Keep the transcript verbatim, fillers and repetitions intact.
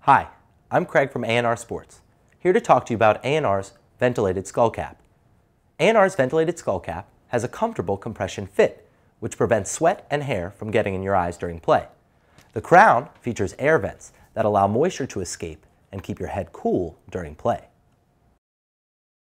Hi, I'm Craig from A and R Sports, here to talk to you about A and R's Ventilated Skullcap. A and R's Ventilated Skullcap has a comfortable compression fit, which prevents sweat and hair from getting in your eyes during play. The crown features air vents that allow moisture to escape and keep your head cool during play.